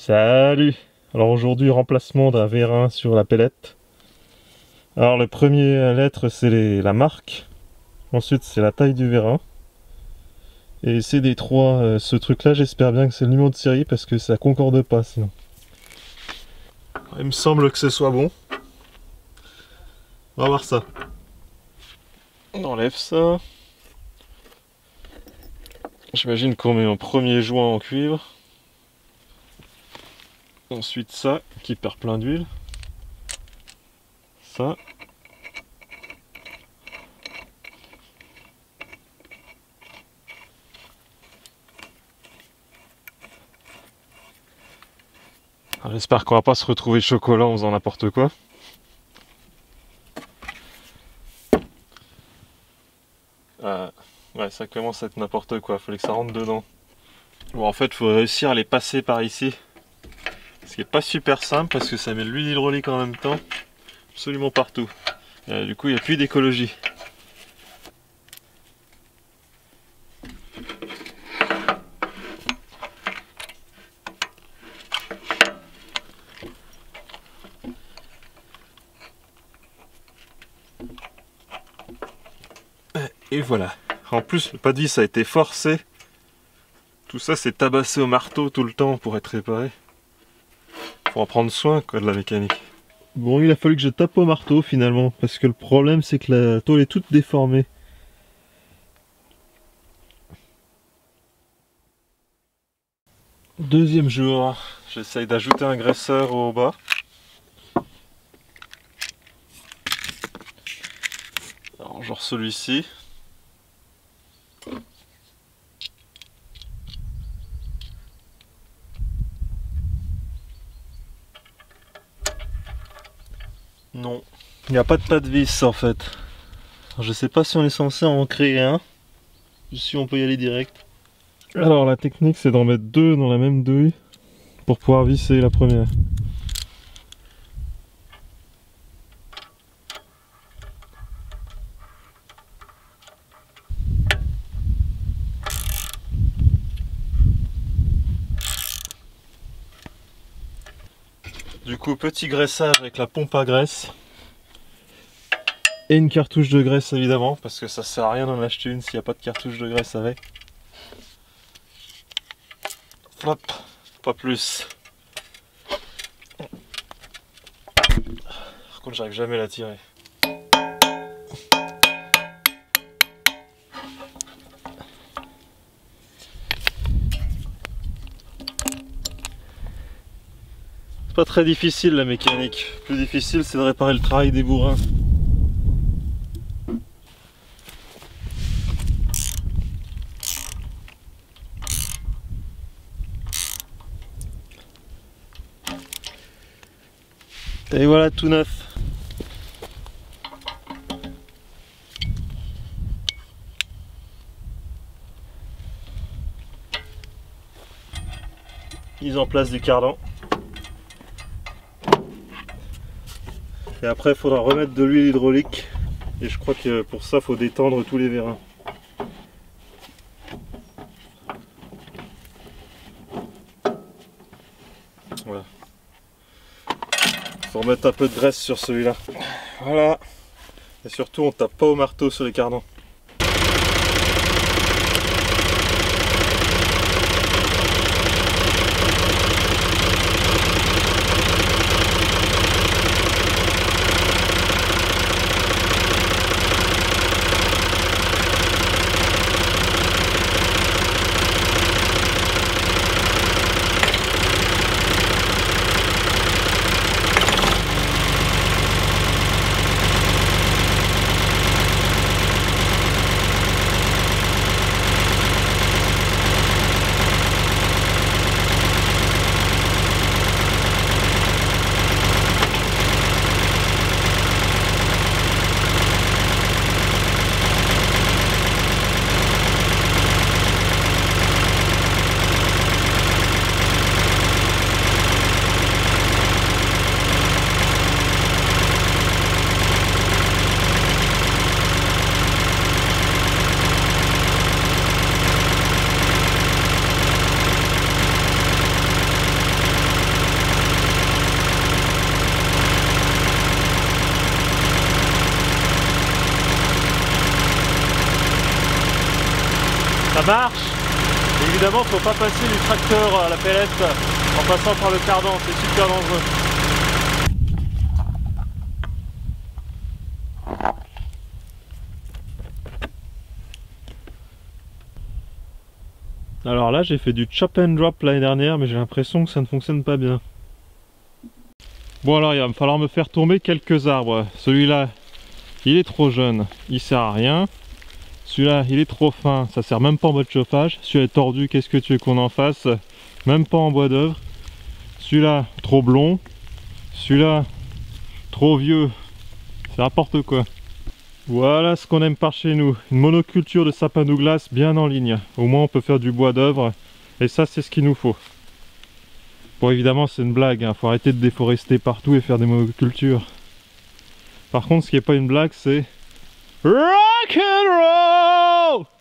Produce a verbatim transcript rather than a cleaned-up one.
Salut! Alors aujourd'hui, remplacement d'un vérin sur la pellette. Alors le premier lettre c'est les- la marque, ensuite c'est la taille du vérin. Et c'est des trois, euh, ce truc là j'espère bien que c'est le numéro de série parce que ça concorde pas sinon. Il me semble que ce soit bon. On va voir ça. On enlève ça. J'imagine qu'on met un premier joint en cuivre. Ensuite ça, qui perd plein d'huile. Ça. J'espère qu'on va pas se retrouver chocolat en faisant n'importe quoi. Euh, ouais, ça commence à être n'importe quoi, fallait que ça rentre dedans. Bon, en fait, il faut réussir à les passer par ici. Ce qui est pas super simple parce que ça met de l'huile hydraulique en même temps, absolument partout. Euh, du coup, il n'y a plus d'écologie. Et voilà. En plus, le pas de vis a été forcé. Tout ça, c'est tabassé au marteau tout le temps pour être réparé. Faut en prendre soin, quoi, de la mécanique. Bon, il a fallu que je tape au marteau finalement, parce que le problème, c'est que la tôle est toute déformée. Deuxième jour, j'essaye d'ajouter un graisseur au bas. Alors, genre celui-ci. Non, il n'y a pas de pas de vis en fait. Alors, je sais pas si on est censé en créer un, si on peut y aller direct. Alors la technique c'est d'en mettre deux dans la même douille pour pouvoir visser la première. Du coup, petit graissage avec la pompe à graisse. Et une cartouche de graisse évidemment, parce que ça sert à rien d'en acheter une s'il n'y a pas de cartouche de graisse avec. Flop, pas plus. Par contre, j'arrive jamais à la tirer. C'est pas très difficile la mécanique. Le plus difficile, c'est de réparer le travail des bourrins. Et voilà, tout neuf. Mise en place du cardan. Et après, il faudra remettre de l'huile hydraulique. Et je crois que pour ça, il faut détendre tous les vérins. Voilà. Faut remettre un peu de graisse sur celui-là. Voilà. Et surtout, on tape pas au marteau sur les cardans. Ça marche. Évidemment, faut pas passer du tracteur à la pellette en passant par le cardan, c'est super dangereux. Alors là, j'ai fait du chop and drop l'année dernière, mais j'ai l'impression que ça ne fonctionne pas bien. Bon alors, il va me falloir me faire tomber quelques arbres. Celui-là, il est trop jeune, il sert à rien. Celui-là, il est trop fin, ça sert même pas en bois de chauffage. Celui-là est tordu, qu'est-ce que tu veux qu'on en fasse? Même pas en bois d'œuvre. Celui-là, trop blond. Celui-là, trop vieux. C'est n'importe quoi. Voilà ce qu'on aime par chez nous. Une monoculture de sapin Douglas bien en ligne. Au moins on peut faire du bois d'œuvre. Et ça, c'est ce qu'il nous faut. Bon, évidemment, c'est une blague. Hein. Faut arrêter de déforester partout et faire des monocultures. Par contre, ce qui n'est pas une blague, c'est rock and roll!